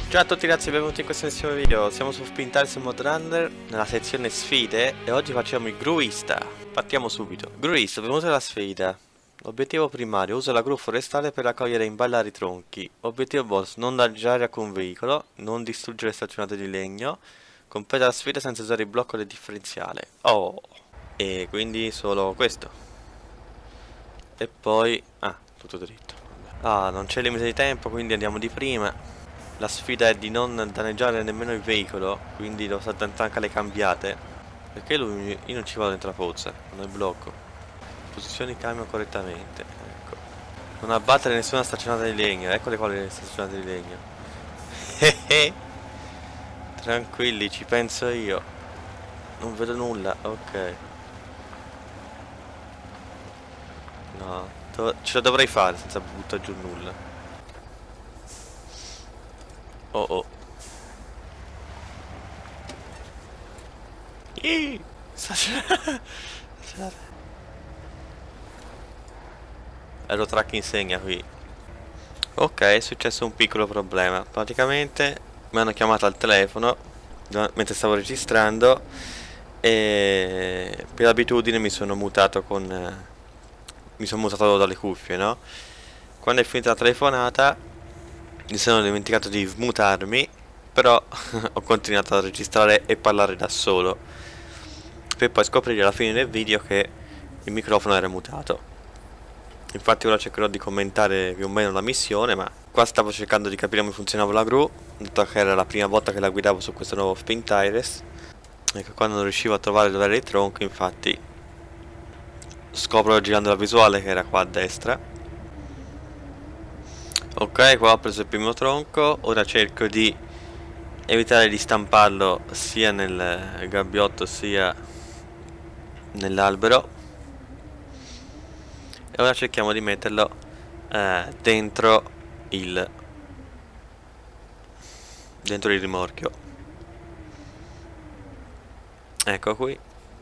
Ciao a tutti ragazzi, benvenuti in questo nuovo video. Siamo su Spintars Mod Runner nella sezione sfide e oggi facciamo il gruista. Partiamo subito. Gruista, benvenuto alla sfida. Obiettivo primario, usa la gru forestale per raccogliere e imballare i tronchi. Obiettivo boss, non danneggiare alcun veicolo, non distruggere staccionate di legno. Completa la sfida senza usare il blocco del differenziale. Oh! E quindi solo questo. E poi... ah, tutto dritto. Ah, non c'è limite di tempo, quindi andiamo di prima. La sfida è di non danneggiare nemmeno il veicolo, quindi devo stare attento anche alle cambiate. Perché lui, io non ci vado dentro la pozza, non è blocco. Posizioni il camion correttamente, ecco. Non abbattere nessuna staccionata di legno, ecco le quali staccionate di legno. Tranquilli, ci penso io. Non vedo nulla, ok. No, ce la dovrei fare senza buttare giù nulla. Oh oh. Ih, Aerotrack insegna qui. Ok, è successo un piccolo problema. Praticamente mi hanno chiamato al telefono mentre stavo registrando e per abitudine mi sono mutato mi sono mutato dalle cuffie, no? Quando è finita la telefonata mi sono dimenticato di smutarmi, però ho continuato a registrare e parlare da solo per poi scoprire alla fine del video che il microfono era mutato. Infatti ora cercherò di commentare più o meno la missione, ma qua stavo cercando di capire come funzionava la gru, dato che era la prima volta che la guidavo su questo nuovo Spintires. Ecco, qua non riuscivo a trovare dove era il tronco, infatti scopro girando la visuale che era qua a destra. Ok, qua ho preso il primo tronco, ora cerco di evitare di stamparlo sia nel gabbiotto sia nell'albero. E ora cerchiamo di metterlo dentro il rimorchio. Ecco qui.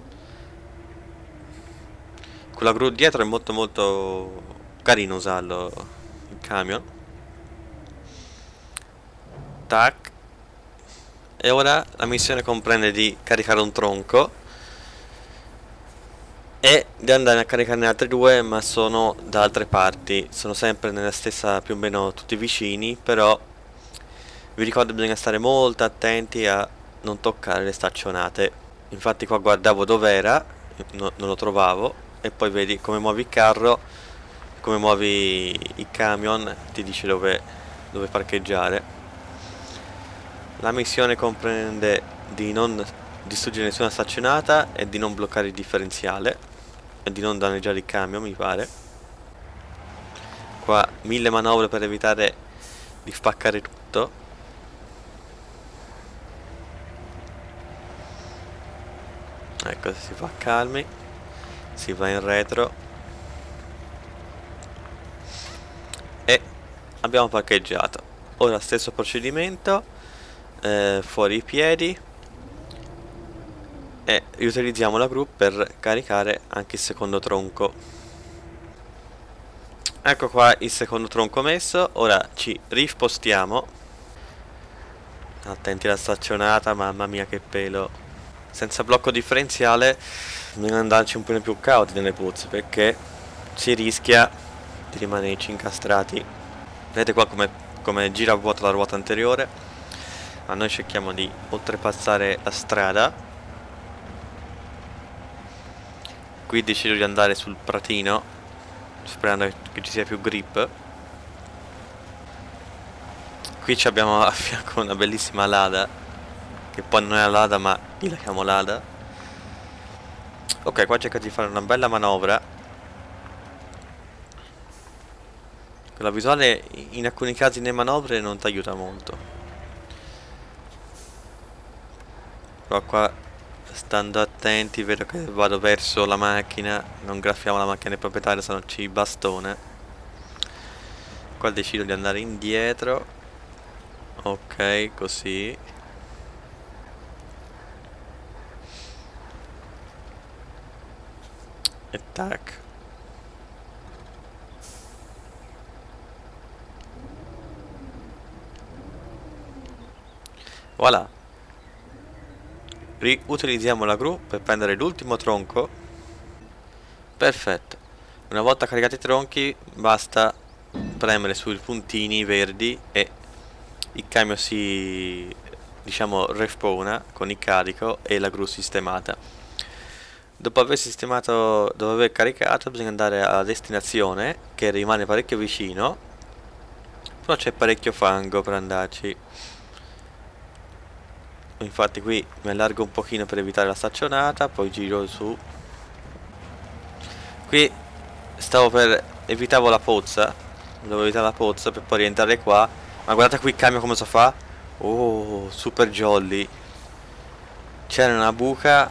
Con la gru dietro è molto carino usarlo, il camion. Tac. E ora la missione comprende di caricare un tronco e di andare a caricarne altri due, ma sono da altre parti. Sono sempre nella stessa, più o meno tutti vicini, però vi ricordo che bisogna stare molto attenti a non toccare le staccionate. Infatti qua guardavo dov'era, non lo trovavo, e poi vedi come muovi il carro, come muovi il camion, ti dice dove parcheggiare. La missione comprende di non distruggere nessuna staccionata e di non bloccare il differenziale e di non danneggiare il camion, mi pare. Qua 1000 manovre per evitare di spaccare tutto. Ecco, si fa calmi, si va in retro e abbiamo parcheggiato. Ora stesso procedimento, fuori i piedi, e riutilizziamo la gru per caricare anche il secondo tronco. Ecco qua il secondo tronco messo. Ora ci rispostiamo. Attenti alla staccionata, mamma mia che pelo. Senza blocco differenziale bisogna andarci un po' più cauti nelle pozze, perché si rischia di rimanerci incastrati. Vedete qua come gira a vuoto la ruota anteriore. Ma noi cerchiamo di oltrepassare la strada. Qui decido di andare sul pratino, sperando che ci sia più grip. Qui abbiamo a fianco una bellissima Lada, che poi non è la Lada ma io la chiamo Lada. Ok, qua cerco di fare una bella manovra. La visuale in alcuni casi nelle manovre non ti aiuta molto, però qua stando attenti vedo che vado verso la macchina. Non graffiamo la macchina del proprietario, se no ci bastone. Qua decido di andare indietro. Ok, così. E tac. Voilà. Riutilizziamo la gru per prendere l'ultimo tronco. Perfetto. Una volta caricati i tronchi basta premere sui puntini verdi e il camion si, diciamo, respawna con il carico e la gru sistemata. Dopo aver caricato, bisogna andare alla destinazione, che rimane parecchio vicino, però c'è parecchio fango per andarci. Infatti qui mi allargo un pochino per evitare la staccionata, poi giro su. Qui evitavo la pozza, dovevo evitare la pozza per poi rientrare qua, ma guardate qui il camion come si fa. Oh, super jolly. C'era una buca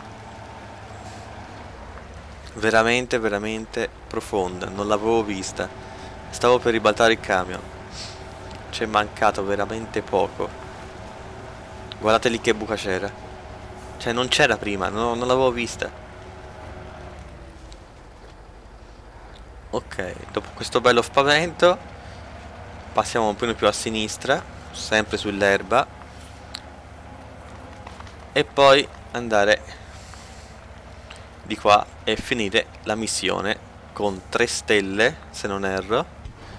veramente veramente profonda, non l'avevo vista. Stavo per ribaltare il camion, c'è mancato veramente poco. Guardate lì che buca c'era, cioè non c'era prima, non l'avevo vista. Ok, dopo questo bello spavento passiamo un po' più a sinistra, sempre sull'erba, e poi andare di qua e finire la missione con 3 stelle, se non erro.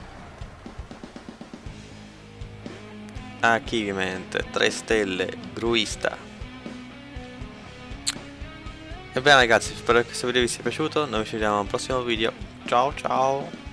Achievement 3 stelle, gruista. E bene ragazzi, spero che questo video vi sia piaciuto. Noi ci vediamo al prossimo video. Ciao ciao.